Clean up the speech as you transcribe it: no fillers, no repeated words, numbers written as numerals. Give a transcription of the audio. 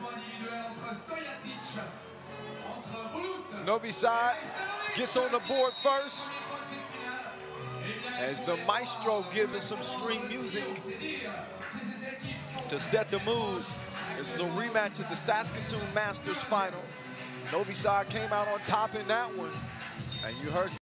Novi Sad gets on the board first as the maestro gives us some string music to set the mood. This is a rematch of the Saskatoon Masters final. Novi Sad came out on top in that one, and you heard